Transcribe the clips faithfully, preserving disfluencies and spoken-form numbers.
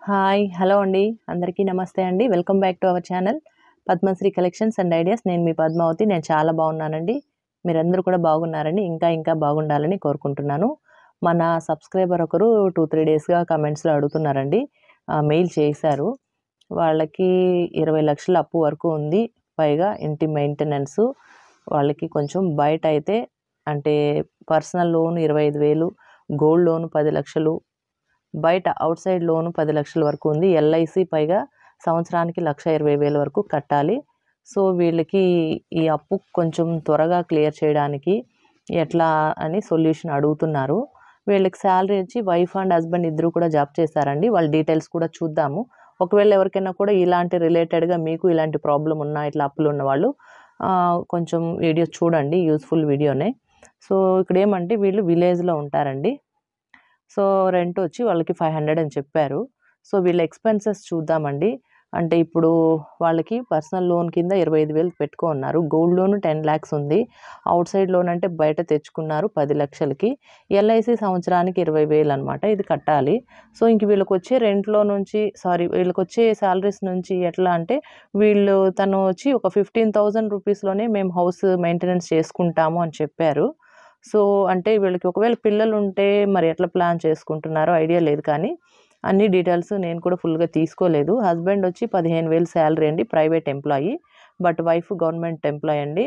Hi hello అండి అందరికీ నమస్తే అండి welcome back to our channel Padmashri collections and ideas. నేను మీ పద్మావతి. నేను చాలా బాగున్నానండి. మీరందరూ కూడా బాగున్నారని ఇంకా ఇంకా బాగుండాలని కోరుకుంటున్నాను. మన సబ్స్క్రైబర్ ఒకరు టూ త్రీ డేస్గా కమెంట్స్లో అడుగుతున్నారండి. మెయిల్ చేశారు. వాళ్ళకి ఇరవై లక్షల అప్పు వరకు ఉంది, పైగా ఇంటి మెయింటెనెన్స్. వాళ్ళకి కొంచెం బయట అయితే అంటే పర్సనల్ లోన్ ఇరవై ఐదు వేలు, గోల్డ్ లోన్ పది లక్షలు, బయట అవుట్ సైడ్ లోను పది లక్షల వరకు ఉంది. ఎల్ఐసి పైగా సంవత్సరానికి లక్ష ఇరవై వేల వరకు కట్టాలి. సో వీళ్ళకి ఈ అప్పు కొంచెం త్వరగా క్లియర్ చేయడానికి ఎట్లా అని సొల్యూషన్ అడుగుతున్నారు. వీళ్ళకి శాలరీ వచ్చి వైఫ్ అండ్ హస్బెండ్ ఇద్దరు కూడా జాబ్ చేస్తారండి. వాళ్ళ డీటెయిల్స్ కూడా చూద్దాము. ఒకవేళ ఎవరికైనా కూడా ఇలాంటి రిలేటెడ్గా మీకు ఇలాంటి ప్రాబ్లం ఉన్నా, ఇట్లా అప్పులు ఉన్న వాళ్ళు కొంచెం వీడియో చూడండి, యూస్ఫుల్ వీడియోనే. సో ఇక్కడ ఏమంటే వీళ్ళు విలేజ్లో ఉంటారండి. సో రెంట్ వచ్చి వాళ్ళకి ఫైవ్ హండ్రెడ్ అని చెప్పారు. సో వీళ్ళ ఎక్స్పెన్సెస్ చూద్దామండి. అంటే ఇప్పుడు వాళ్ళకి పర్సనల్ లోన్ కింద ఇరవై ఐదు వేలు పెట్టుకున్నారు. గోల్డ్ లోన్ టెన్ ల్యాక్స్ ఉంది. అవుట్ సైడ్ లోన్ అంటే బయట తెచ్చుకున్నారు పది లక్షలకి. ఎల్ఐసి సంవత్సరానికి ఇరవై వేలు అనమాట, ఇది కట్టాలి. సో ఇంక వీళ్ళకి వచ్చే రెంట్లో నుంచి సారీ వీళ్ళకి వచ్చే శాలరీస్ నుంచి ఎట్లా అంటే వీళ్ళు తను వచ్చి ఒక ఫిఫ్టీన్ థౌజండ్ రూపీస్లోనే మేము హౌస్ మెయింటెనెన్స్ చేసుకుంటాము అని చెప్పారు. సో అంటే వీళ్ళకి ఒకవేళ పిల్లలు ఉంటే మరి ఎట్లా ప్లాన్ చేసుకుంటున్నారో ఐడియా లేదు, కానీ అన్ని డీటెయిల్స్ నేను కూడా ఫుల్గా తీసుకోలేదు. హస్బెండ్ వచ్చి పదిహేను వేలు శాలరీ అండి, private employee. But wife government employee అండి.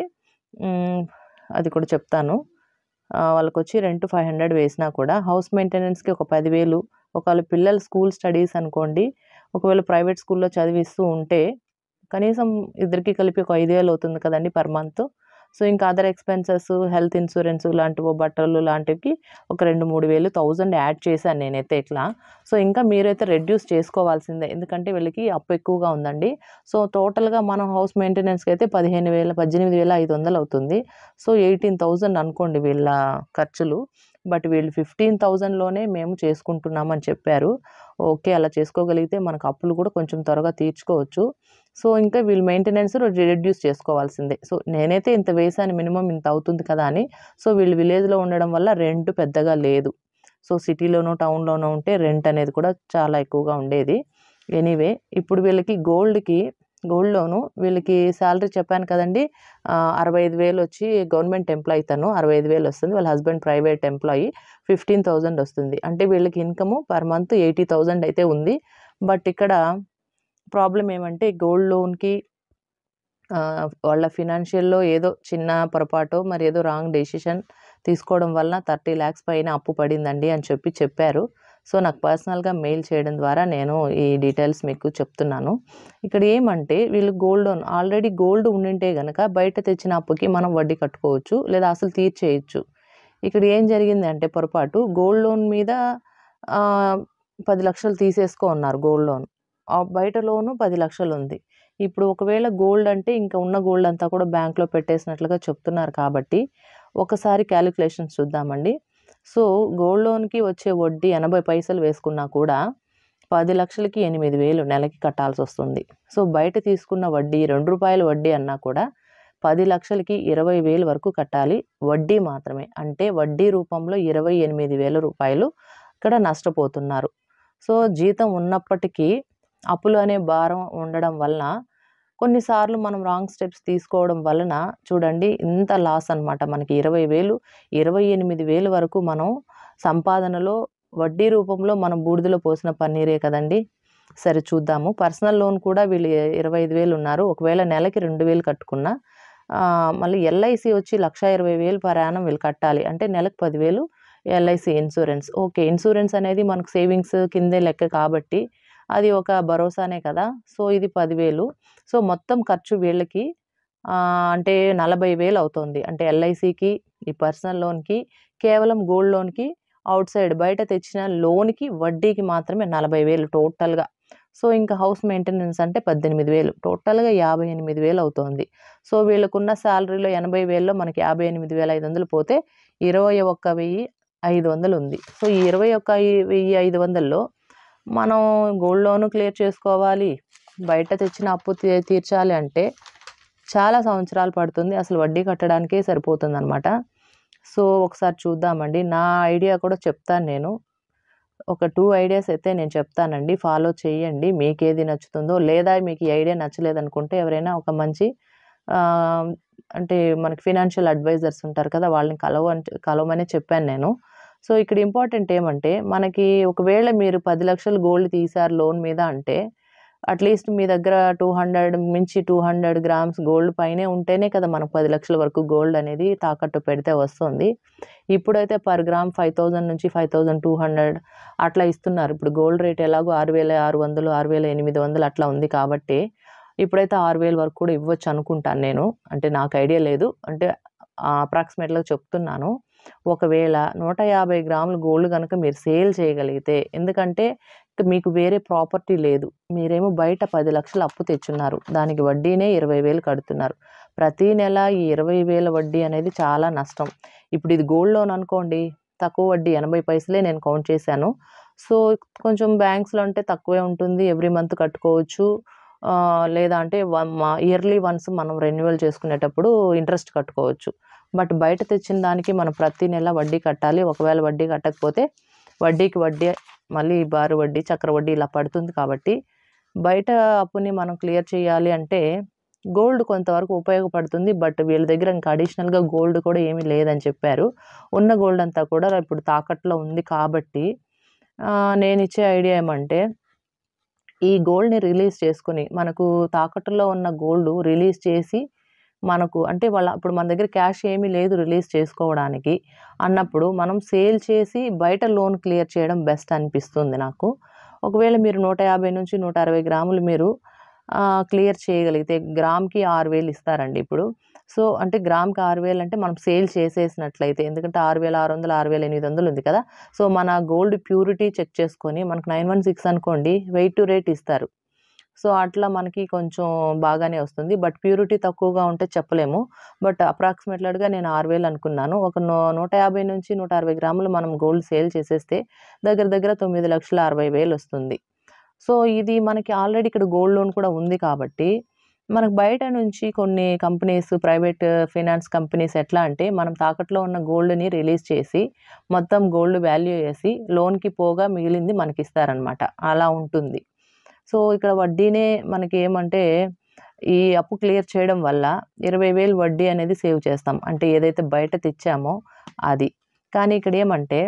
అది కూడా చెప్తాను. వాళ్ళకి వచ్చి రెంట్ ఫైవ్ హండ్రెడ్ వేసినా కూడా హౌస్ మెయింటెనెన్స్కి ఒక పదివేలు. ఒకవేళ పిల్లలు స్కూల్ స్టడీస్ అనుకోండి, ఒకవేళ ప్రైవేట్ స్కూల్లో చదివిస్తూ ఉంటే కనీసం ఇద్దరికి కలిపి ఒక ఐదు వేలు అవుతుంది కదండి పర్ మంత్. సో ఇంకా అదర్ ఎక్స్పెన్సెస్, హెల్త్ ఇన్సూరెన్స్ లాంటివి, బట్టలు లాంటివి ఒక రెండు మూడు వేలు థౌజండ్ యాడ్ చేశాను నేనైతే ఇట్లా. సో ఇంకా మీరైతే రెడ్యూస్ చేసుకోవాల్సిందే, ఎందుకంటే వీళ్ళకి అప్పు ఎక్కువగా ఉందండి. సో టోటల్గా మనం హౌస్ మెయింటెనెన్స్కి అయితే పదిహేను వేల పద్దెనిమిది వేల ఐదు వందలు అవుతుంది. సో ఎయిటీన్ థౌజండ్ అనుకోండి వీళ్ళ ఖర్చులు. బట్ వీళ్ళు ఫిఫ్టీన్ థౌజండ్లోనే మేము చేసుకుంటున్నామని చెప్పారు. ఓకే, అలా చేసుకోగలిగితే మనకు అప్పులు కూడా కొంచెం త్వరగా తీర్చుకోవచ్చు. సో ఇంకా వీళ్ళు మెయింటెనెన్స్ రెడ్యూస్ చేసుకోవాల్సిందే. సో నేనైతే ఇంత వేసాను, మినిమం ఇంత అవుతుంది కదా అని. సో వీళ్ళు విలేజ్లో ఉండడం వల్ల రెంట్ పెద్దగా లేదు. సో సిటీలోనో టౌన్లోనో ఉంటే రెంట్ అనేది కూడా చాలా ఎక్కువగా ఉండేది. ఎనీవే ఇప్పుడు వీళ్ళకి గోల్డ్కి గోల్డ్ లోను వీళ్ళకి శాలరీ చెప్పాను కదండి, అరవై ఐదు వేలు వచ్చి గవర్నమెంట్ ఎంప్లాయీ, తను అరవై ఐదు వేలు వస్తుంది. వాళ్ళ husband private employee, fifteen thousand వస్తుంది. అంటే వీళ్ళకి income per month eighty thousand అయితే ఉంది. బట్ ఇక్కడ ప్రాబ్లం ఏమంటే గోల్డ్ లోన్కి వాళ్ళ ఫినాన్షియల్లో ఏదో చిన్న పొరపాటు మరి ఏదో రాంగ్ డెసిషన్ తీసుకోవడం వలన థర్టీ ల్యాక్స్ పైన అప్పు పడిందండి అని చెప్పి చెప్పారు. సో నాకు పర్సనల్గా మెయిల్ చేయడం ద్వారా నేను ఈ డీటెయిల్స్ మీకు చెప్తున్నాను. ఇక్కడ ఏమంటే వీళ్ళు గోల్డ్ లోన్ ఆల్రెడీ గోల్డ్ ఉండింటే కనుక బయట తెచ్చిన అప్పుకి మనం వడ్డీ కట్టుకోవచ్చు, లేదా అసలు తీర్చేయచ్చు. ఇక్కడ ఏం జరిగింది అంటే పొరపాటు గోల్డ్ లోన్ మీద పది లక్షలు తీసేసుకో ఉన్నారు. గోల్డ్ లోన్ బయట లోను పది లక్షలు ఉంది. ఇప్పుడు ఒకవేళ గోల్డ్ అంటే ఇంకా ఉన్న గోల్డ్ అంతా కూడా బ్యాంక్లో పెట్టేసినట్లుగా చెప్తున్నారు. కాబట్టి ఒకసారి క్యాలిక్యులేషన్స్ చూద్దామండి. సో గోల్డ్ లోన్కి వచ్చే వడ్డీ ఎనభై పైసలు వేసుకున్నా కూడా పది లక్షలకి ఎనిమిది వేలు నెలకి కట్టాల్సి వస్తుంది. సో బయట తీసుకున్న వడ్డీ రెండు రూపాయల వడ్డీ అన్నా కూడా పది లక్షలకి ఇరవై వేలు వరకు కట్టాలి, వడ్డీ మాత్రమే. అంటే వడ్డీ రూపంలో ఇరవై ఎనిమిది వేల రూపాయలు ఇక్కడ నష్టపోతున్నారు. సో జీతం ఉన్నప్పటికీ అప్పులు అనే భారం ఉండడం వలన కొన్నిసార్లు మనం రాంగ్ స్టెప్స్ తీసుకోవడం వలన చూడండి ఇంత లాస్ అనమాట. మనకి ఇరవై వేలు ఇరవై ఎనిమిది వేలు వరకు మనం సంపాదనలో వడ్డీ రూపంలో మనం బూడిదలో పోసిన పన్నీరే కదండి. సరే చూద్దాము. పర్సనల్ లోన్ కూడా వీళ్ళు ఇరవై ఐదు వేలు ఉన్నారు. ఒకవేళ నెలకి రెండు వేలు కట్టుకున్నా మళ్ళీ ఎల్ఐసి వచ్చి లక్ష ఇరవై వేలు ప్రయాణం వీళ్ళు కట్టాలి. అంటే నెలకు పదివేలు ఎల్ఐసి ఇన్సూరెన్స్. ఓకే, ఇన్సూరెన్స్ అనేది మనకు సేవింగ్స్ కిందే లెక్క కాబట్టి అది ఒక భరోసానే కదా. సో ఇది పదివేలు. సో మొత్తం ఖర్చు వీళ్ళకి అంటే నలభై వేలు అవుతుంది. అంటే ఎల్ఐసికి, ఈ పర్సనల్ లోన్కి, కేవలం గోల్డ్ లోన్కి, అవుట్ సైడ్ బయట తెచ్చిన లోన్కి వడ్డీకి మాత్రమే నలభై వేలు టోటల్గా. సో ఇంకా హౌస్ మెయింటెనెన్స్ అంటే పద్దెనిమిది వేలు, టోటల్గా యాభై ఎనిమిది వేలు అవుతుంది. సో వీళ్ళకున్న శాలరీలో ఎనభై వేలలో మనకి యాభై ఎనిమిది వేల ఐదు వందలు పోతే ఇరవై ఒక్క వెయ్యి ఐదు వందలు ఉంది. సో ఈ ఇరవై ఒక్క వెయ్యి ఐదు వందల్లో మనం గోల్డ్ లోను క్లియర్ చేసుకోవాలి, బయట తెచ్చిన అప్పు తీర్చాలి అంటే చాలా సంవత్సరాలు పడుతుంది. అసలు వడ్డీ కట్టడానికే సరిపోతుంది అనమాట. సో ఒకసారి చూద్దామండి. నా ఐడియా కూడా చెప్తాను నేను. ఒక టూ ఐడియాస్ అయితే నేను చెప్తానండి. ఫాలో చేయండి. మీకేది నచ్చుతుందో, లేదా మీకు ఈ ఐడియా నచ్చలేదనుకుంటే ఎవరైనా ఒక మంచి ఆహ్, అంటే మనకి ఫినాన్షియల్ అడ్వైజర్స్ ఉంటారు కదా! వాళ్ళని కలవంట్ కలవమని చెప్పాను నేను. సో, ఇక్కడ ఇంపార్టెంట్ ఏమంటే మనకి ఒకవేళ మీరు పది లక్షలు గోల్డ్ తీశారు లోన్ మీద అంటే అట్‌లీస్ట్ మీ దగ్గర రెండు వందల మించి రెండు వందల గ్రామ్స్ గోల్డ్ పైనే ఉంటేనే కదా మనకు పది లక్షల వరకు గోల్డ్ అనేది తాకట్టు పెడితే వస్తుంది. ఇప్పుడైతే పర్ గ్రామ్ ఐదు వేల నుంచి ఐదు వేల రెండు వందలు అట్లా ఇస్తున్నారు. ఇప్పుడు గోల్డ్ రేట్ ఎలాగో ఆరు వేల ఆరు వందలు, ఆరు వేల ఎనిమిది వందలు అట్లా ఉంది కాబట్టి ఇప్పుడైతే ఆరు వేల వరకు కూడా ఇవ్వచ్చు అనుకుంటాను నేను. అంటే నాకు ఐడియా లేదు. అంటే ఆహ్, అప్రాక్సిమేట్‌గా చెప్తున్నాను. ఒకవేళ నూట యాభై గ్రాములు గోల్డ్ గనక మీరు సేల్ చేయగలిగితే ఎందుకంటే ఇక మీకు వేరే ప్రాపర్టీ లేదు. మీరేమో బయట పది లక్షలు అప్పు తెచ్చున్నారు. దానికి వడ్డీనే ఇరవై వేలు కడుతున్నారు. ప్రతి నెల ఈ ఇరవై వేల వడ్డీ అనేది చాలా నష్టం. ఇప్పుడు ఇది గోల్డ్ లోన్ అనుకోండి, తక్కువ వడ్డీ ఎనభై పైసలే నేను కౌంట్ చేశాను. సో, కొంచెం బ్యాంక్స్‌లో అంటే తక్కువే ఉంటుంది. ఎవ్రీ మంత్ కట్టుకోవచ్చు. ఆహ్, లేదా అంటే వన్ మ ఇయర్లీ వన్స్ మనం రెన్యువల్ చేసుకునేటప్పుడు ఇంట్రెస్ట్ కట్టుకోవచ్చు. బట్ బయట తెచ్చిన దానికి మనం ప్రతి నెల వడ్డీ కట్టాలి. ఒకవేళ వడ్డీ కట్టకపోతే వడ్డీకి వడ్డీ మళ్ళీ బారు వడ్డీ, చక్ర వడ్డీ ఇలా పడుతుంది కాబట్టి బయట అప్పుని మనం క్లియర్ చేయాలి అంటే గోల్డ్ కొంతవరకు ఉపయోగపడుతుంది. బట్ వీళ్ళ దగ్గర ఇంకా అడిషనల్‌గా గోల్డ్ కూడా ఏమీ లేదని చెప్పారు. ఉన్న గోల్డ్ అంతా కూడా ఇప్పుడు తాకట్టులో ఉంది కాబట్టి ఆహ్, నేనిచ్చే ఐడియా ఏమంటే ఈ గోల్డ్‌ని రిలీజ్ చేసుకొని మనకు తాకట్టులో ఉన్న గోల్డ్ రిలీజ్ చేసి మనకు అంటే వాళ్ళ ఇప్పుడు మన దగ్గర క్యాష్ ఏమీ లేదు రిలీజ్ చేసుకోవడానికి అన్నప్పుడు మనం సేల్ చేసి బయట లోన్ క్లియర్ చేయడం బెస్ట్ అనిపిస్తుంది నాకు. ఒకవేళ మీరు నూట యాభై నుంచి నూట అరవై గ్రాములు మీరు ఆహ్, క్లియర్ చేయగలిగితే గ్రామ్‌కి ఆరు వేలు ఇస్తారండి ఇప్పుడు. సో, అంటే గ్రామ్‌కి ఆరు వేలు అంటే మనం సేల్ చేసేసినట్లయితే ఎందుకంటే ఆరు వేల ఆరు వందలు, ఆరు వేల ఎనిమిది వందలు ఉంది కదా! సో, మన గోల్డ్ ప్యూరిటీ చెక్ చేసుకొని మనకు తొమ్మిది వందల పదహారు అనుకోండి వెయిట్ టు రేట్ ఇస్తారు. సో, అట్లా మనకి కొంచెం బాగానే వస్తుంది. బట్ ప్యూరిటీ తక్కువగా ఉంటే చెప్పలేము. బట్ అప్రాక్సిమేట్‌గా నేను ఆరు వేలు అనుకున్నాను. ఒక నూ నూట యాభై నుంచి నూట అరవై గ్రాములు మనం గోల్డ్ సేల్ చేసేస్తే దగ్గర దగ్గర తొమ్మిది లక్షల అరవై వేలు వస్తుంది. సో, ఇది మనకి ఆల్రెడీ ఇక్కడ గోల్డ్ లోన్ కూడా ఉంది కాబట్టి మనకు బయట నుంచి కొన్ని కంపెనీస్ ప్రైవేట్ ఫైనాన్స్ కంపెనీస్ ఎట్లా అంటే మనం తాకట్టులో ఉన్న గోల్డ్‌ని రిలీజ్ చేసి మొత్తం గోల్డ్ వాల్యూ ఏసి లోన్‌కి పోగా మిగిలింది మనకిస్తారనమాట. అలా ఉంటుంది. సో, ఇక్కడ వడ్డీనే మనకేమంటే ఈ అప్పు క్లియర్ చేయడం వల్ల ఇరవై వేలు వడ్డీ అనేది సేవ్ చేస్తాం. అంటే ఏదైతే బయట తెచ్చామో అది. కానీ ఇక్కడేమంటే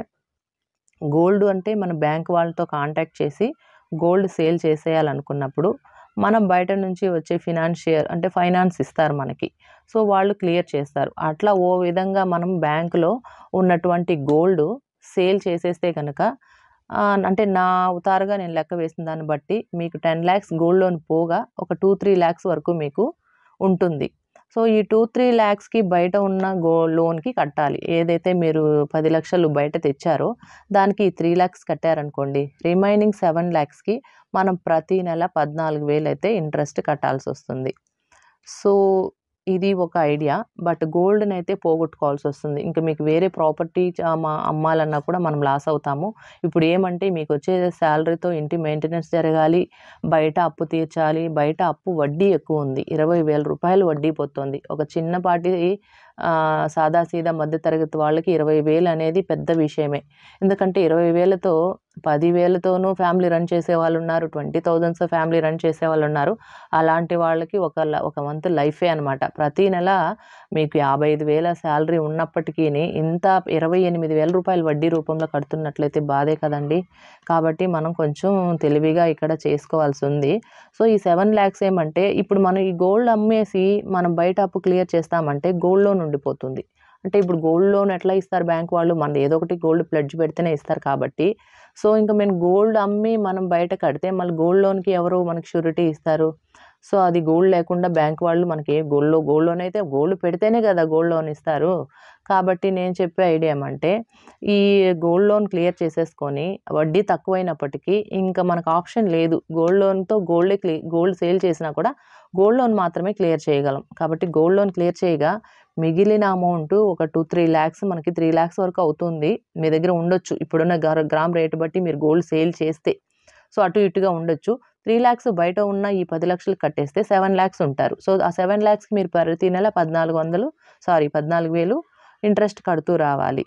గోల్డ్ అంటే మన బ్యాంక్ వాళ్ళతో కాంటాక్ట్ చేసి గోల్డ్ సేల్ చేసేయాలనుకున్నప్పుడు మనం బయట నుంచి వచ్చే ఫినాన్షియర్ అంటే ఫైనాన్స్ ఇస్తారు మనకి. సో, వాళ్ళు క్లియర్ చేస్తారు. అట్లా ఓ విధంగా మనం బ్యాంక్‌లో ఉన్నటువంటి గోల్డ్ సేల్ చేసేస్తే గనక ఆహ్, అంటే నా ఉతారుగా నేను లెక్క వేసిన దాన్ని బట్టి మీకు పది లక్షలు గోల్డ్ లోన్ పోగా ఒక రెండు, మూడు లక్షలు వరకు మీకు ఉంటుంది. సో, ఈ రెండు, మూడు లక్షలకి బయట ఉన్న గో లోన్‌కి కట్టాలి. ఏదైతే మీరు పది లక్షలు బయట తెచ్చారో దానికి మూడు లక్షలు కట్టారనుకోండి. రిమైనింగ్ ఏడు లక్షలకి మనం ప్రతి నెల పద్నాలుగు వేలు అయితే ఇంట్రెస్ట్ కట్టాల్సొస్తుంది. సో, ఇది ఒక ఐడియా. బట్ గోల్డ్‌నైతే పోగొట్టుకోవాల్సొస్తుంది. ఇంక మీకు వేరే ప్రాపర్టీ చ మా అమ్మాలన్నా కూడా మనం లాస్ అవుతాము. ఇప్పుడు ఏమంటే మీకొచ్చే సాలరీతో ఇంటి మెయింటెనెన్స్ జరగాలి, బయట అప్పు తీర్చాలి. బయట అప్పు వడ్డీ ఎక్కువుంది. ఇరవై వేల రూపాయలు వడ్డీ పోతుంది. ఒక చిన్నపాటి ఆహ్, సాదాసీదా మధ్య తరగతి వాళ్ళకి ఇరవై వేలు అనేది పెద్ద విషయమే. ఎందుకంటే ఇరవై వేలతో పది వేలతోనూ ఫ్యామిలీ రన్ చేసేవాళ్ళున్నారు. ఇరవై వేలతో ఫ్యామిలీ రన్ చేసేవాళ్ళున్నారు. అలాంటి వాళ్ళకి ఒక ల ఒక మంత్ లైఫే అనమాట. ప్రతి నెల మీకు యాభై ఐదు వేల సాలరీ ఉన్నప్పటికీని ఇంత ఇరవై ఎనిమిది వేల రూపాయలు వడ్డీ రూపంలో కడుతున్నట్లయితే బాధే కదండీ! కాబట్టి మనం కొంచెం తెలివిగా ఇక్కడ చేసుకోవాల్సుంది. సో, ఈ ఏడు లక్షలు ఏమంటే ఇప్పుడు మనం ఈ గోల్డ్ అమ్మేసి మనం బయట అప్పు క్లియర్ చేస్తామంటే గోల్డ్ లోన్ ఉండిపోతుంది. అంటే ఇప్పుడు గోల్డ్ లోన్ ఎట్లా ఇస్తారు బ్యాంక్ వాళ్ళు? మనది ఏదో ఒకటి గోల్డ్ ప్లెడ్జ్ పెడితేనే ఇస్తారు కాబట్టి సో, ఇంక మేము గోల్డ్ అమ్మి మనం బయట కడితే మళ్ళీ గోల్డ్ లోన్‌కి ఎవరు మనకి షూరిటీ ఇస్తారు? సో, అది గోల్డ్ లేకుండా బ్యాంక్ వాళ్ళు మనకి గోల్డ్‌లో గోల్డ్ లోన్ అయితే గోల్డ్ పెడితేనే కదా గోల్డ్ లోన్ ఇస్తారు. కాబట్టి నేను చెప్పే ఐడియా ఏమంటే ఈ గోల్డ్ లోన్ క్లియర్ చేసేసుకొని వడ్డీ తక్కువైనప్పటికీ ఇంకా మనకు ఆప్షన్ లేదు. గోల్డ్ లోన్‌తో గోల్డే క్లి గోల్డ్ సేల్ చేసినా కూడా గోల్డ్ లోన్ మాత్రమే క్లియర్ చేయగలం. కాబట్టి గోల్డ్ లోన్ క్లియర్ చేయగా మిగిలిన అమౌంట్ ఒక రెండు, మూడు లక్షలు మనకి మూడు లక్షలు వరకు అవుతుంది. మీ దగ్గర ఉండొచ్చు. ఇప్పుడున్న గర్ గ్రామ్ రేట్ బట్టి మీరు గోల్డ్ సేల్ చేస్తే. సో, అటు ఇటుగా ఉండొచ్చు. మూడు లక్షలు బయట ఉన్న ఈ పది లక్షలు కట్టేస్తే ఏడు లక్షలు ఉంటారు. సో, ఆ ఏడు లక్షలకి మీరు ప్రతి నెల పద్నాలుగు వందలు సారీ పద్నాలుగు వేలు ఇంట్రెస్ట్ కడుతూ రావాలి.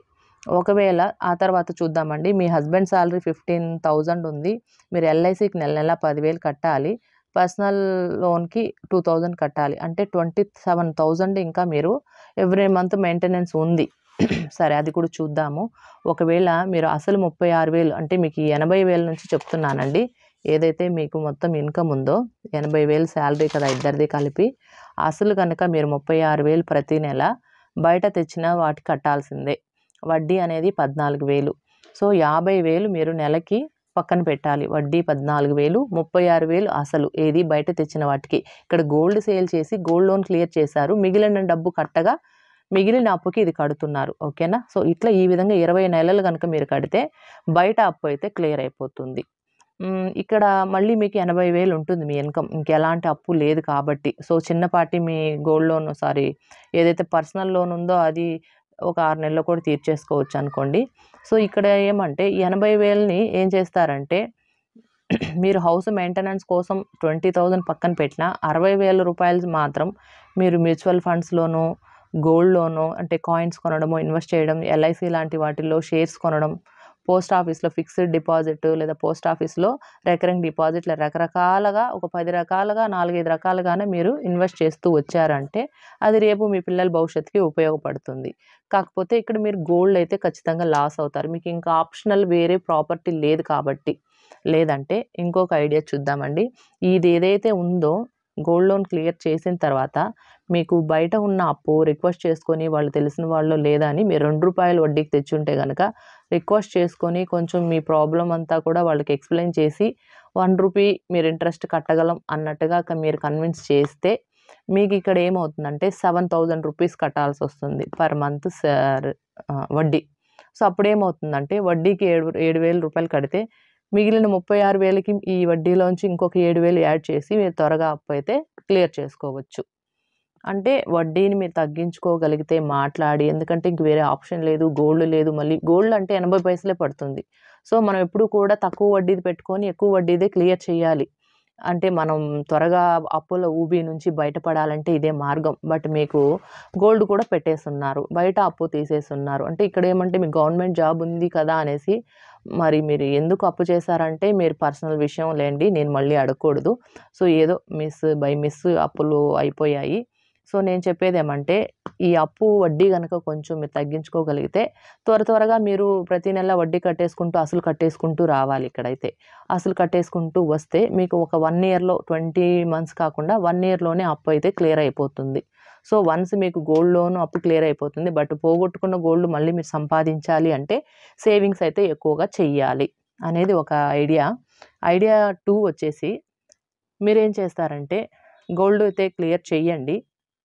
ఒకవేళ ఆ తర్వాత చూద్దామండి. మీ హస్బెండ్ సాలరీ ఫిఫ్టీన్ థౌజండ్ ఉంది. మీరు ఎల్ఐసికి నెల నెల పదివేలు కట్టాలి. పర్సనల్ లోన్‌కి టూ థౌజండ్ కట్టాలి. అంటే ట్వంటీ సెవెన్ థౌజండ్ ఇంకా మీరు ఎవ్రీ మంత్ మెయింటెనెన్స్ ఉంది. సరే అది కూడా చూద్దాము. ఒకవేళ మీరు అసలు ముప్పై ఆరు వేలు అంటే మీకు ఈ ఎనభై వేల నుంచి చెప్తున్నానండి. ఏదైతే మీకు మొత్తం ఇన్‌కమ్ ఉందో ఎనభై వేలు సాలరీ కదా ఇద్దరిది కలిపి. అసలు కనుక మీరు ముప్పై ఆరు వేలు ప్రతి నెల బయట తెచ్చిన వాటికి కట్టాల్సిందే. వడ్డీ అనేది పద్నాలుగు వేలు. సో యాభై వేలు మీరు నెలకి పక్కన పెట్టాలి. వడ్డీ పద్నాలుగు వేలు, ముప్పై ఆరు వేలు అసలు ఏది బయట తెచ్చిన వాటికి. ఇక్కడ గోల్డ్ సేల్ చేసి గోల్డ్ లోన్ క్లియర్ చేశారు. మిగిలిన డబ్బు కట్టగా మిగిలిన అప్పుకి ఇది కడుతున్నారు. ఓకేనా? సో ఇట్లా ఈ విధంగా ఇరవై నెలలు కనుక మీరు కడితే బయట అప్పు అయితే క్లియర్ అయిపోతుంది. హ్మ్. ఇక్కడ మళ్ళీ మీకు ఎనభై వేలు ఉంటుంది మీ ఇన్‌కమ్. ఇంకెలాంటి అప్పు లేదు కాబట్టి. సో చిన్నపాటి మీ గోల్డ్ లోన్ సారీ ఏదైతే పర్సనల్ లోన్ ఉందో అది ఒక ఆరు నెలల్లో కూడా తీర్చేసుకోవచ్చు అనుకోండి. సో ఇక్కడ ఏమంటే ఈ ఎనభై వేలని ఏం చేస్తారంటే మీరు హౌస్ మెయింటెనెన్స్ కోసం ట్వంటీ థౌజండ్ పక్కన పెట్టినా అరవై వేల రూపాయలు మాత్రం మీరు మ్యూచువల్ ఫండ్స్‌లోనో, గోల్డ్ లోనో అంటే కాయిన్స్ కొనడమో, ఇన్వెస్ట్ చేయడం, ఎల్ఐసి లాంటి వాటిల్లో షేర్స్ కొనడం, పోస్ట్ ఆఫీస్‌లో ఫిక్స్డ్ డిపాజిట్ లేదా పోస్ట్ ఆఫీస్‌లో రికరింగ్ డిపాజిట్ ఇలా రకరకాలుగా ఒక పది రకాలుగా నాలుగు, ఐదు రకాలుగానే మీరు ఇన్వెస్ట్ చేస్తూ వచ్చారంటే అది రేపు మీ పిల్లల భవిష్యత్తుకి ఉపయోగపడుతుంది. కాకపోతే ఇక్కడ మీరు గోల్డ్ అయితే ఖచ్చితంగా లాస్ అవుతారు. మీకు ఇంకా ఆప్షనల్ వేరే ప్రాపర్టీ లేదు కాబట్టి. లేదంటే ఇంకొక ఐడియా చూద్దామండి. ఇది ఏదైతే ఉందో గోల్డ్ లోన్ క్లియర్ చేసిన తర్వాత మీకు బయట ఉన్న అప్పు రిక్వెస్ట్ చేసుకొని వాళ్ళు తెలిసిన వాళ్ళో లేదా అని మీరు రూ. రెండు వడ్డీకి తెచ్చుంటే గనక రిక్వెస్ట్ చేసుకొని కొంచెం మీ ప్రాబ్లమ్ అంతా కూడా వాళ్ళకి ఎక్స్‌ప్లెయిన్ చేసి వన్ రూపీ మీరు ఇంట్రెస్ట్ కట్టగలం అన్నట్టుగా క మీరు కన్విన్స్ చేస్తే మీకు ఇక్కడ ఏమవుతుందంటే సెవెన్ థౌసండ్ రూపీస్ కట్టాల్సొస్తుంది పర్ మంత్ సార్ ఆహ్, వడ్డీ. సో అప్పుడేమవుతుందంటే వడ్డీకి ఏడు ఏడు వేల రూపాయలు కడితే మిగిలిన ముప్పై ఆరు వేలకి ఈ వడ్డీలోంచి ఇంకొక ఏడు వేలు యాడ్ చేసి మీరు త్వరగా అప్పు అయితే క్లియర్ చేసుకోవచ్చు. అంటే వడ్డీని మీరు తగ్గించుకోగలిగితే మాట్లాడి ఎందుకంటే ఇంక వేరే ఆప్షన్ లేదు. గోల్డ్ లేదు. మళ్ళీ గోల్డ్ అంటే ఎనభై పైసలే పడుతుంది. సో మనం ఎప్పుడు కూడా తక్కువ వడ్డీది పెట్టుకొని ఎక్కువ వడ్డీదే క్లియర్ చేయాలి. అంటే మనం త్వరగా అప్పుల ఊబి నుంచి బయటపడాలంటే ఇదే మార్గం. బట్ మీకు గోల్డ్ కూడా పెట్టేసున్నారు. బయట అప్పు తీసేసున్నారు. అంటే ఇక్కడేమంటే మీకు గవర్నమెంట్ జాబ్ ఉంది కదా అనేసి మరి మీరు ఎందుకు అప్పు చేశారంటే మీరు పర్సనల్ విషయం లేండి. నేను మళ్ళీ అడగకూడదు. సో ఏదో మిస్ బై మిస్ అప్పులు అయిపోయాయి. సో నేను చెప్పేదేమంటే ఈ అప్పు వడ్డీ గనక కొంచెం మీరు తగ్గించుకోగలిగితే త్వర త్వరగా మీరు ప్రతి నెల వడ్డీ కట్టేసుకుంటూ, అసలు కట్టేసుకుంటూ రావాలి ఇక్కడైతే. అసలు కట్టేసుకుంటూ వస్తే మీకు ఒక వన్ ఇయర్‌లో ట్వంటీ మంత్స్ కాకుండా వన్ ఇయర్‌లోనే అప్పు అయితే క్లియర్ అయిపోతుంది. సో వన్స్ మీకు గోల్డ్ లోన్ అప్పు క్లియర్ అయిపోతుంది. బట్ పోగొట్టుకున్న గోల్డ్ మళ్ళీ మీరు సంపాదించాలి అంటే సేవింగ్స్ అయితే ఎక్కువగా చెయ్యాలి అనేది ఒక ఐడియా. ఐడియా టూ వచ్చేసి మీరేం చేస్తారంటే గోల్డ్ అయితే క్లియర్ చెయ్యండి.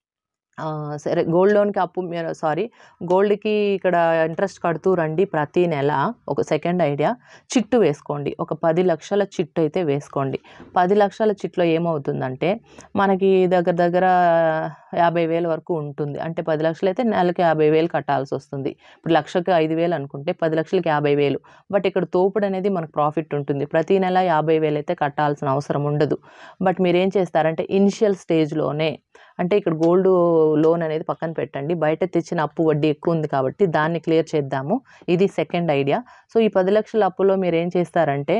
ఆ! సరే గోల్డ్ లోన్‌కి అప్పు మీరు సారీ గోల్డ్‌కి ఇక్కడ ఇంట్రెస్ట్ కడుతూ రండి ప్రతి నెల. ఒక సెకండ్ ఐడియా చిట్టు వేసుకోండి. ఒక పది లక్షల చిట్టు అయితే వేసుకోండి. పది లక్షల చిట్టులో ఏమవుతుందంటే మనకి దగ్గర దగ్గర యాభై వేల వరకు ఉంటుంది. అంటే పది లక్షలు అయితే నెలకి యాభై వేలు కట్టాల్సొస్తుంది. ఇప్పుడు లక్షకి ఐదు వేలు అనుకుంటే పది లక్షలకి యాభై వేలు. బట్ ఇక్కడ తోపుడు అనేది మనకు ప్రాఫిట్ ఉంటుంది. ప్రతి నెల యాభై వేలు అయితే కట్టాల్సిన అవసరం ఉండదు. బట్ మీరేం చేస్తారంటే ఇనిషియల్ స్టేజ్‌లోనే అంటే ఇక్కడ గోల్డ్ లోన్ అనేది పక్కన పెట్టండి. బయట తెచ్చిన అప్పు వడ్డీ ఎక్కువ ఉంది కాబట్టి దాన్ని క్లియర్ చేద్దాము. ఇది సెకండ్ ఐడియా. సో ఈ పది లక్షల అప్పులో మీరేం చేస్తారంటే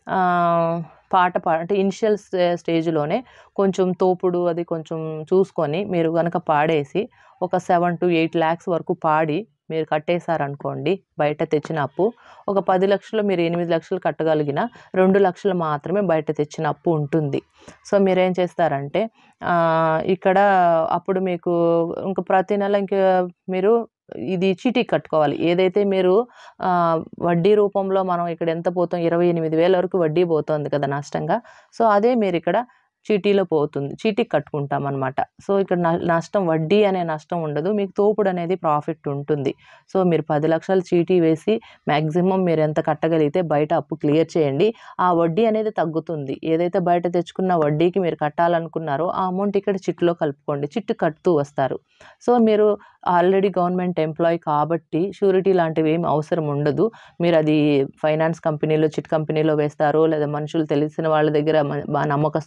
ఆహ్, పాట పా అంటే ఇనిషియల్ స్టే స్టేజ్‌లోనే కొంచెం తోపుడు అది కొంచెం చూసుకొని మీరు గనక పాడేసి ఒక సెవెన్ టు ఎయిట్ లాక్స్ వరకు పాడి మీరు కట్టేసారనుకోండి బయట తెచ్చిన అప్పు. ఒక పది లక్షలు మీరు ఎనిమిది లక్షలు కట్టగలిగిన రెండు లక్షలు మాత్రమే బయట తెచ్చిన అప్పు ఉంటుంది. సో మీరేం చేస్తారంటే ఆహ్, ఇక్కడ అప్పుడు మీకు ఇంక ప్రతి నెల ఇంక మీరు ఇది చీటీ కట్టుకోవాలి. ఏదైతే మీరు ఆహ్, వడ్డీ రూపంలో మనం ఇక్కడ ఎంత పోతాం ఇరవై ఎనిమిది వేల వరకు వడ్డీ పోతోంది కదా నష్టంగా. సో అదే మీరిక్కడ చీటీలో పోతుంది. చీటీకి కట్టుకుంటామనమాట. సో ఇక్కడ న నష్టం వడ్డీ అనే నష్టం ఉండదు. మీకు తోపుడు అనేది ప్రాఫిట్ ఉంటుంది. సో మీరు పది లక్షలు చీటీ వేసి మాక్సిమం మీరు ఎంత కట్టగలిగితే బయట అప్పు క్లియర్ చేయండి. ఆ వడ్డీ అనేది తగ్గుతుంది. ఏదైతే బయట తెచ్చుకున్న వడ్డీకి మీరు కట్టాలనుకున్నారో ఆ అమౌంట్ ఇక్కడ చిట్టులో కలుపుకోండి. చిట్టు కడుతూ వస్తారు. సో మీరు ఆల్రెడీ గవర్నమెంట్ ఎంప్లాయీ కాబట్టి షూరిటీ లాంటివి ఏమి అవసరం ఉండదు. మీరు అది ఫైనాన్స్ కంపెనీలో చిట్ కంపెనీలో వేస్తారో లేదా మనుషులు తెలిసిన వాళ్ళ దగ్గర మ బా నమ్మకస్తుల దగ్గర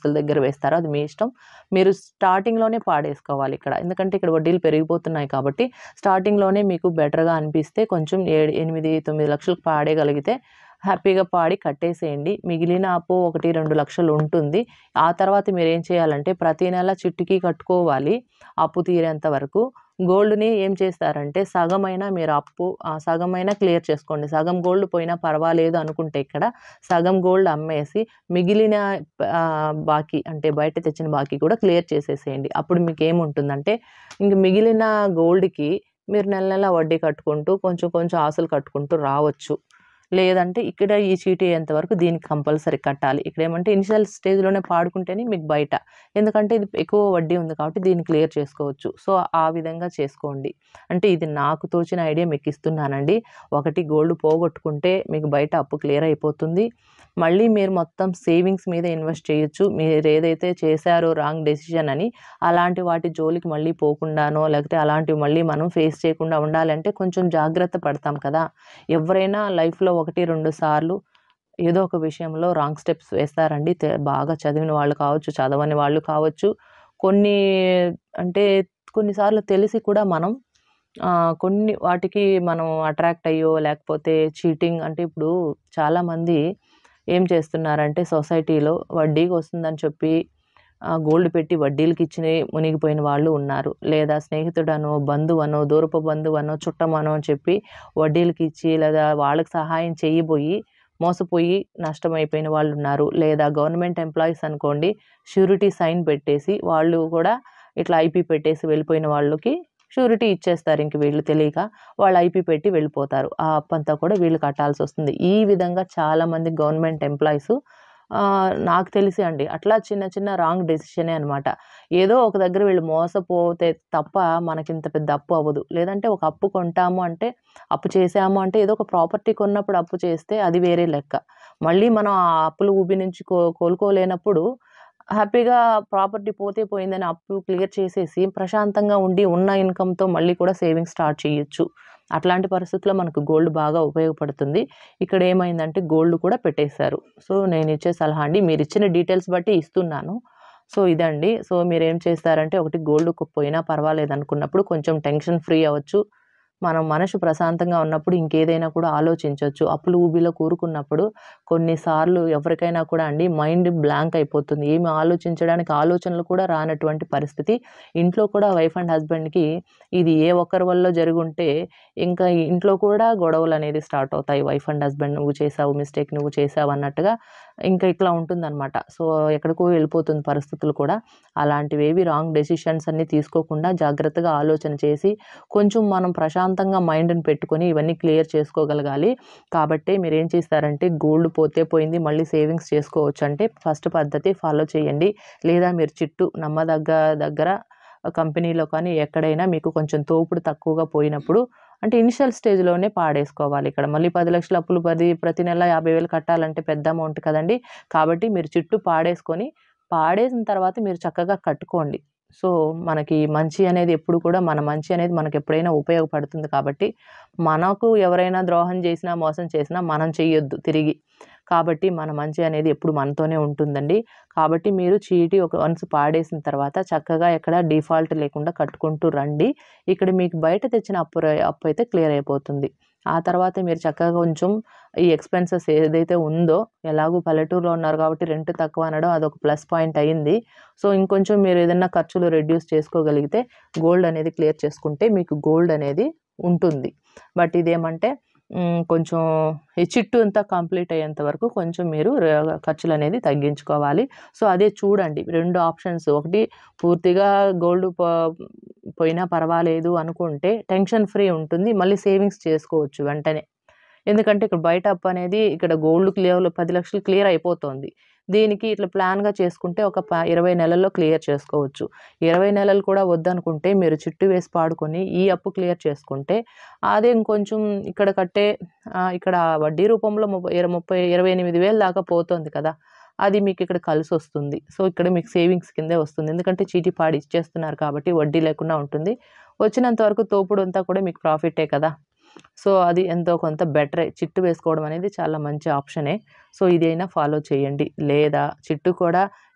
వేస్తారో అది మీ ఇష్టం. మీరు స్టార్టింగ్‌లోనే పాడేసుకోవాలి ఇక్కడ. ఎందుకంటే ఇక్కడ వడ్డీలు పెరిగిపోతున్నాయి కాబట్టి స్టార్టింగ్‌లోనే మీకు బెటర్‌గా అనిపిస్తే కొంచెం ఏడు ఎనిమిది, తొమ్మిది లక్షలకు పాడేయగలిగితే హ్యాపీగా పాడి కట్టేసేయండి. మిగిలిన అప్పు ఒకటి, రెండు లక్షలు ఉంటుంది. ఆ తర్వాత మీరేం చేయాలంటే ప్రతి నెల చిట్టికి కట్టుకోవాలి అప్పు తీరేంత వరకు. గోల్డ్‌ని ఏం చేస్తారంటే సగమైనా మీరు అప్పు ఆహ్, సగమైనా క్లియర్ చేసుకోండి. సగం గోల్డ్ పోయినా పర్వాలేదు అనుకుంటే ఇక్కడ సగం గోల్డ్ అమ్మేసి మిగిలిన ఆహ్, బాకీ అంటే బయట తెచ్చిన బాకీ కూడా క్లియర్ చేసేసేయండి. అప్పుడు మీకేముంటుందంటే ఇంక మిగిలిన గోల్డ్‌కి మీరు నెల నెల వడ్డీ కట్టుకుంటూ కొంచెం కొంచెం ఆస్తులు కట్టుకుంటూ రావచ్చు. లేదంటే ఇక్కడ ఈ చీటీ అయ్యేంత వరకు దీనికి కంపల్సరీ కట్టాలి. ఇక్కడేమంటే ఇనిషియల్ స్టేజ్‌లోనే పాడుకుంటేనే మీకు బయట. ఎందుకంటే ఇది ఎక్కువ వడ్డీ ఉంది కాబట్టి దీన్ని క్లియర్ చేసుకోవచ్చు. సో, ఆ విధంగా చేసుకోండి. అంటే ఇది నాకు తోచిన ఐడియా మీకిస్తున్నానండి. ఒకటి గోల్డ్ పోగొట్టుకుంటే మీకు బయట అప్పు క్లియర్ అయిపోతుంది. మళ్ళీ మీరు మొత్తం సేవింగ్స్ మీద ఇన్వెస్ట్ చేయొచ్చు. మీరేదైతే చేశారో రాంగ్ డెసిషన్ అని అలాంటి వాటి జోలికి మళ్ళీ పోకుండానో లేకపోతే అలాంటివి మళ్ళీ మనం ఫేస్ చేయకుండా ఉండాలంటే కొంచెం జాగ్రత్త పడతాం కదా! ఎవరైనా లైఫ్‌లో ఒకటి, రెండు సార్లు ఏదో ఒక విషయంలో రాంగ్ స్టెప్స్ వేస్తారండి. తె బాగా చదివిన వాళ్ళు కావచ్చు, చదవని వాళ్ళు కావచ్చు. కొన్ని అంటే కొన్నిసార్లు తెలిసి కూడా మనం ఆహ్, కొన్ని వాటికి మనం అట్రాక్ట్ అయ్యో లేకపోతే చీటింగ్ అంటే ఇప్పుడు చాలామంది ఏం చేస్తున్నారంటే సొసైటీలో వడ్డీకొస్తుందని చెప్పి ఆహ్, గోల్డ్ పెట్టి వడ్డీలకిచ్చి మునిగిపోయిన వాళ్ళు ఉన్నారు. లేదా స్నేహితుడనో, బంధువనో, దూరపు బంధువనో, చుట్టమనో అని చెప్పి వడ్డీలకిచ్చి లేదా వాళ్ళకి సహాయం చేయబోయి మోసపోయి నష్టమైపోయిన వాళ్ళున్నారు. లేదా గవర్నమెంట్ ఎంప్లాయీస్ అనుకోండి ష్యూరిటీ సైన్ పెట్టేసి వాళ్ళు కూడా ఇట్లా ఐపీ పెట్టేసి వెళ్ళిపోయిన వాళ్ళకి ష్యూరిటీ ఇచ్చేస్తారు ఇంక వీళ్ళు తెలియక. వాళ్ళు ఐపీ పెట్టి వెళ్ళిపోతారు. ఆ అప్పంతా కూడా వీళ్ళు కట్టాల్సొస్తుంది. ఈ విధంగా చాలామంది గవర్నమెంట్ ఎంప్లాయీసు ఆహ్, నాకు తెలిసి అండి అట్లా చిన్న చిన్న రాంగ్ డెసిషనే అనమాట. ఏదో ఒక దగ్గర వీళ్ళు మోసపోతే తప్ప మనకింత పెద్ద అప్పు అవ్వదు. లేదంటే ఒక అప్పు కొంటాము అంటే అప్పు చేశాము అంటే ఏదో ఒక ప్రాపర్టీ కొన్నప్పుడు అప్పు చేస్తే అది వేరే లెక్క. మళ్ళీ మనం ఆ అప్పుల ఊబి నుంచి కో కోలుకోలేనప్పుడు హ్యాపీగా ప్రాపర్టీ పోతే పోయిందని అప్పు క్లియర్ చేసేసి ప్రశాంతంగా ఉండి ఉన్న ఇన్‌కమ్‌తో మళ్ళీ కూడా సేవింగ్స్ స్టార్ట్ చేయొచ్చు. అట్లాంటి పరిస్థితిలో మనకు గోల్డ్ బాగా ఉపయోగపడుతుంది. ఇక్కడ ఏమైందంటే గోల్డ్ కూడా పెట్టేశారు. సో, నేనిచ్చే సలహా అండి. మీరిచ్చిన డీటెయిల్స్ బట్టి ఇస్తున్నాను. సో, ఇదండి. సో, మీరేం చేస్తారంటే ఒకటి గోల్డ్ కు పోయినా పర్వాలేదనుకున్నప్పుడు కొంచెం టెన్షన్ ఫ్రీ అవ్వచ్చు. మనం మనసు ప్రశాంతంగా ఉన్నప్పుడు ఇంకేదైనా కూడా ఆలోచించొచ్చు. అప్పుల ఊబిలో కూరుకున్నప్పుడు కొన్నిసార్లు ఎవరికైనా కూడా అండి మైండ్ బ్లాంక్ అయిపోతుంది. ఏమి ఆలోచించడానికి ఆలోచనలు కూడా రానటువంటి పరిస్థితి. ఇంట్లో కూడా వైఫ్ అండ్ హస్బెండ్‌కి ఇది ఏ ఒక్కరి వల్లో జరిగుంటే ఇంకా ఇంట్లో కూడా గొడవలనేది స్టార్ట్ అవుతాయి. వైఫ్ అండ్ హస్బెండ్ నువ్వు చేశావు మిస్టేక్, నువ్వు చేశావు అన్నట్టుగా ఇంకా ఇట్లా ఉంటుందనమాట. సో, ఎక్కడికో వెళ్ళిపోతుంది పరిస్థితులు కూడా. అలాంటివేవి రాంగ్ డెసిషన్స్ అన్నీ తీసుకోకుండా జాగ్రత్తగా ఆలోచన చేసి కొంచెం మనం ప్రశాంతంగా మైండ్‌ని పెట్టుకొని ఇవన్నీ క్లియర్ చేసుకోగలగాలి. కాబట్టే మీరేం చేస్తారంటే గోల్డ్ పోతే పోయింది మళ్ళీ సేవింగ్స్ చేసుకోవచ్చంటే ఫస్ట్ పద్ధతి ఫాలో చేయండి. లేదా మీరు చిట్టు నమ్మదగ్గ దగ్గర కంపెనీలో కానీ ఎక్కడైనా మీకు కొంచెం తోపుడు తక్కువగా పోయినప్పుడు అంటే ఇనిషియల్ స్టేజ్‌లోనే పాడేసుకోవాలి ఇక్కడ. మళ్ళీ పది లక్షల అప్పులు పది ప్రతి నెల యాభై వేలు కట్టాలంటే పెద్ద అమౌంట్ కదండీ! కాబట్టి మీరు చిట్టు పాడేసుకొని, పాడేసిన తర్వాత మీరు చక్కగా కట్టుకోండి. సో, మనకి మంచి అనేది ఎప్పుడు కూడా మన మంచి అనేది మనకెప్పుడైనా ఉపయోగపడుతుంది కాబట్టి, మనకు ఎవరైనా ద్రోహం చేసినా, మోసం చేసినా మనం చెయ్యొద్దు తిరిగి. కాబట్టి మన మంచి అనేది ఎప్పుడు మనతోనే ఉంటుందండి. కాబట్టి మీరు చీటీ ఒక వన్స్ పాడేసిన తర్వాత చక్కగా ఎక్కడ డిఫాల్ట్ లేకుండా కట్టుకుంటూ రండి. ఇక్కడ మీకు బయట తెచ్చిన అప్పు ర అప్పయితే క్లియర్ అయిపోతుంది. ఆ తర్వాత మీరు చక్కగా కొంచెం ఈ ఎక్స్‌పెన్సెస్ ఏదైతే ఉందో ఎలాగో పల్లెటూరులో ఉన్నారు కాబట్టి రెంట్ తక్కువ అనడం అదొక ప్లస్ పాయింట్ అయింది. సో, ఇంకొంచెం మీరు ఏదన్నా ఖర్చులు రెడ్యూస్ చేసుకోగలిగితే గోల్డ్ అనేది క్లియర్ చేసుకుంటే మీకు గోల్డ్ అనేది ఉంటుంది. బట్ ఇదేమంటే హ్మ్. కొంచెం ఈ చిట్టు అంతా కంప్లీట్ అయ్యేంత వరకు కొంచెం మీరు ర ఖర్చులనేది తగ్గించుకోవాలి. సో, అదే చూడండి రెండు ఆప్షన్స్ ఒకటి పూర్తిగా గోల్డ్ ప పోయినా పర్వాలేదు అనుకుంటే టెన్షన్ ఫ్రీ ఉంటుంది. మళ్ళీ సేవింగ్స్ చేసుకోవచ్చు వెంటనే. ఎందుకంటే ఇక్కడ బయట అప్పనేది ఇక్కడ గోల్డ్ క్లియర్‌లో పది లక్షలు క్లియర్ అయిపోతోంది. దీనికి ఇట్లా ప్లాన్‌గా చేసుకుంటే ఒక ప ఇరవై నెలల్లో క్లియర్ చేసుకోవచ్చు. ఇరవై నెలలు కూడా వద్దనుకుంటే మీరు చిట్టు వేసి పాడుకొని ఈ అప్పు క్లియర్ చేసుకుంటే అదే ఇంకొంచెం ఇక్కడ కట్టే ఆహ్, ఇక్కడ వడ్డీ రూపంలో ముప్పై ఇర ముప్పై ఇరవై ఎనిమిది వేలు దాకా పోతోంది కదా! అది మీకిక్కడ కలిసొస్తుంది. సో, ఇక్కడ మీకు సేవింగ్స్ కిందే వస్తుంది. ఎందుకంటే చీటీ పాడి ఇచ్చేస్తున్నారు కాబట్టి వడ్డీ లేకుండా ఉంటుంది. వచ్చినంత వరకు తోపుడంతా కూడా మీకు ప్రాఫిటే కదా! సో, అది ఎంతో కొంత బెటరే. చిట్టు వేసుకోవడం అనేది చాలా మంచి ఆప్షనే. సో, ఇదైనా ఫాలో చేయండి. లేదా చిట్టు కూడా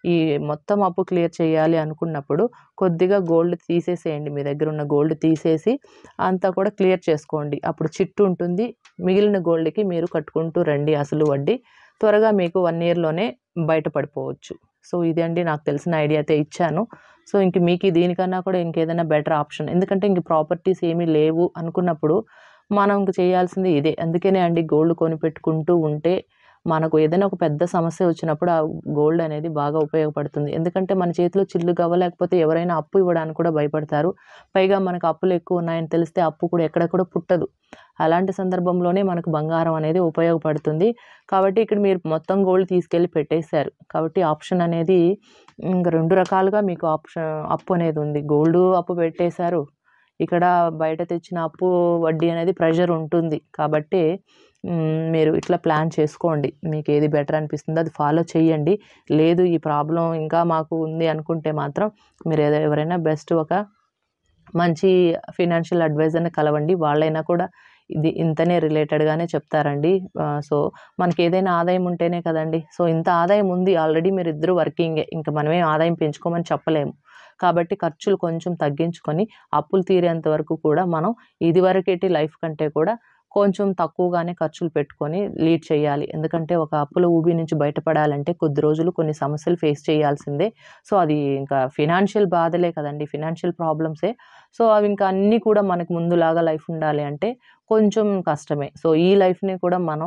ఈ మొత్తం అప్పు క్లియర్ చేయాలి అనుకున్నప్పుడు కొద్దిగా గోల్డ్ తీసేసేయండి. మీ దగ్గర ఉన్న గోల్డ్ తీసేసి అంతా కూడా క్లియర్ చేసుకోండి. అప్పుడు చిట్టు ఉంటుంది. మిగిలిన గోల్డ్‌కి మీరు కట్టుకుంటూ రండి అసలు వడ్డీ. త్వరగా మీకు వన్ ఇయర్‌లోనే బయటపడిపోవచ్చు. సో ఇదండి నాకు తెలిసిన ఐడియా అయితే ఇచ్చాను. సో ఇంక మీకు దీనికన్నా కూడా ఇంకేదైనా బెటర్ ఆప్షన్, ఎందుకంటే ఇంక ప్రాపర్టీస్ ఏమీ లేవు అనుకున్నప్పుడు మనం ఇంక చేయాల్సింది ఇదే. అందుకనే అండి గోల్డ్ కొనిపెట్టుకుంటూ ఉంటే మనకు ఏదైనా ఒక పెద్ద సమస్య వచ్చినప్పుడు ఆ గోల్డ్ అనేది బాగా ఉపయోగపడుతుంది. ఎందుకంటే మన చేతిలో చిల్లు గవ్వ లేకపోతే ఎవరైనా అప్పు ఇవ్వడానికి కూడా భయపడతారు. పైగా మనకు అప్పులు ఎక్కువ ఉన్నాయని తెలిస్తే అప్పు కూడా ఎక్కడ కూడా పుట్టదు. అలాంటి సందర్భంలోనే మనకు బంగారం అనేది ఉపయోగపడుతుంది. కాబట్టి ఇక్కడ మీరు మొత్తం గోల్డ్ తీసుకెళ్ళి పెట్టేశారు. కాబట్టి ఆప్షన్ అనేది ఇంక రెండు రకాలుగా మీకు ఆప్షన్ అప్పు అనేది ఉంది. గోల్డు అప్పు పెట్టేశారు. ఇక్కడ బయట తెచ్చిన అప్పు వడ్డీ అనేది ప్రెషర్ ఉంటుంది. కాబట్టి మీరు ఇట్లా ప్లాన్ చేసుకోండి. మీకు ఏది బెటర్ అనిపిస్తుందో అది ఫాలో చేయండి. లేదు ఈ ప్రాబ్లం ఇంకా మాకు ఉంది అనుకుంటే మాత్రం మీరు ఏదో ఎవరైనా బెస్ట్ ఒక మంచి ఫినాన్షియల్ అడ్వైజర్‌ని కలవండి. వాళ్ళైనా కూడా ఇది ఇంతనే రిలేటెడ్‌గానే చెప్తారండి. సో మనకి ఏదైనా ఆదాయం ఉంటేనే కదండి. సో ఇంత ఆదాయం ఉంది ఆల్రెడీ మీరిద్దరూ వర్కింగే. ఇంకా మనమేం ఆదాయం పెంచుకోమని చెప్పలేము. కాబట్టి ఖర్చులు కొంచెం తగ్గించుకొని అప్పులు తీరేంత వరకు కూడా మనం ఇదివరకేటి లైఫ్ కంటే కూడా కొంచెం తక్కువగానే ఖర్చులు పెట్టుకొని లీడ్ చేయాలి. ఎందుకంటే ఒక అప్పుల ఊబి నుంచి బయటపడాలంటే కొద్ది రోజులు కొన్ని సమస్యలు ఫేస్ చేయాల్సిందే. సో అది ఇంకా ఫినాన్షియల్ బాధలే కదండి, ఫినాన్షియల్ ప్రాబ్లమ్సే. సో అవి ఇంకా అన్నీ కూడా మనకు ముందులాగా లైఫ్ ఉండాలి అంటే కొంచెం కష్టమే. సో ఈ లైఫ్‌ని కూడా మనం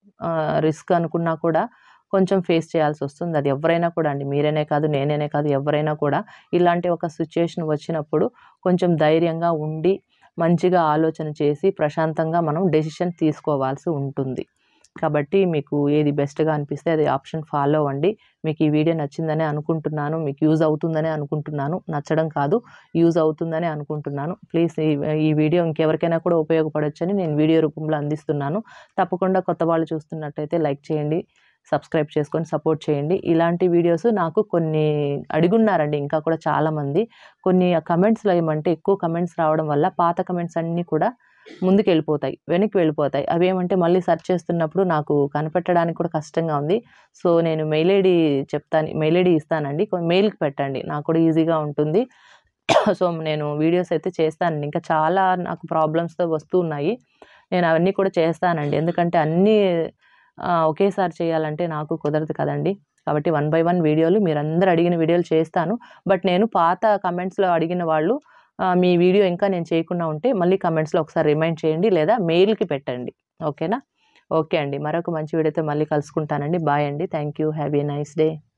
రిస్క్ అనుకున్నా కూడా కొంచెం ఫేస్ చేయాల్సి వస్తుంది. అది ఎవరైనా కూడా అండి, మీరనే కాదు, నేననే కాదు, ఎవరైనా కూడా ఇలాంటి ఒక సిచ్యుయేషన్ వచ్చినప్పుడు కొంచెం ధైర్యంగా ఉండి మంచిగా ఆలోచన చేసి ప్రశాంతంగా మనం డెసిషన్ తీసుకోవాల్సి ఉంటుంది. కాబట్టి మీకు ఏది బెస్ట్‌గా అనిపిస్తే అది ఆప్షన్ ఫాలో అవ్వండి. మీకు ఈ వీడియో నచ్చిందనే అనుకుంటున్నాను. మీకు యూజ్ అవుతుందనే అనుకుంటున్నాను. నచ్చడం కాదు, యూజ్ అవుతుందనే అనుకుంటున్నాను. ప్లీజ్ ఈ ఈ వీడియో ఇంకెవరికైనా కూడా ఉపయోగపడొచ్చని నేను వీడియో రూపంలో అందిస్తున్నాను. తప్పకుండా కొత్త వాళ్ళు చూస్తున్నట్టయితే లైక్ చేయండి, సబ్స్క్రైబ్ చేసుకొని సపోర్ట్ చేయండి. ఇలాంటి వీడియోస్ నాకు కొన్ని అడుగున్నారండి ఇంకా కూడా చాలామంది. కొన్ని కమెంట్స్‌లో ఏమంటే ఎక్కువ కమెంట్స్ రావడం వల్ల పాత కమెంట్స్ అన్నీ కూడా ముందుకెళ్ళిపోతాయి, వెనక్కి వెళ్ళిపోతాయి. అవేమంటే మళ్ళీ సెర్చ్ చేస్తున్నప్పుడు నాకు కనిపెట్టడానికి కూడా కష్టంగా ఉంది. సో నేను మెయిల్ ఐడీ చెప్తాను, మెయిల్ ఐడీ ఇస్తానండి. మెయిల్‌కి పెట్టండి, నాకు కూడా ఈజీగా ఉంటుంది. సో నేను వీడియోస్ అయితే చేస్తానండి. ఇంకా చాలా నాకు ప్రాబ్లమ్స్‌తో వస్తూ ఉన్నాయి. నేను అవన్నీ కూడా చేస్తానండి. ఎందుకంటే అన్నీ ఒకేసారి చేయాలంటే నాకు కుదరదు కదండి. కాబట్టి వన్ బై వన్ వీడియోలు మీరందరూ అడిగిన వీడియోలు చేస్తాను. బట్ నేను పాత కమెంట్స్‌లో అడిగిన వాళ్ళు మీ వీడియో ఇంకా నేను చేయకుండా ఉంటే మళ్ళీ కమెంట్స్‌లో ఒకసారి రిమైండ్ చేయండి లేదా మెయిల్‌కి పెట్టండి. ఓకేనా? ఓకే అండి. మరొక మంచి వీడియోతో మళ్ళీ కలుసుకుంటానండి. బాయ్ అండి. Thank you. Have a nice day.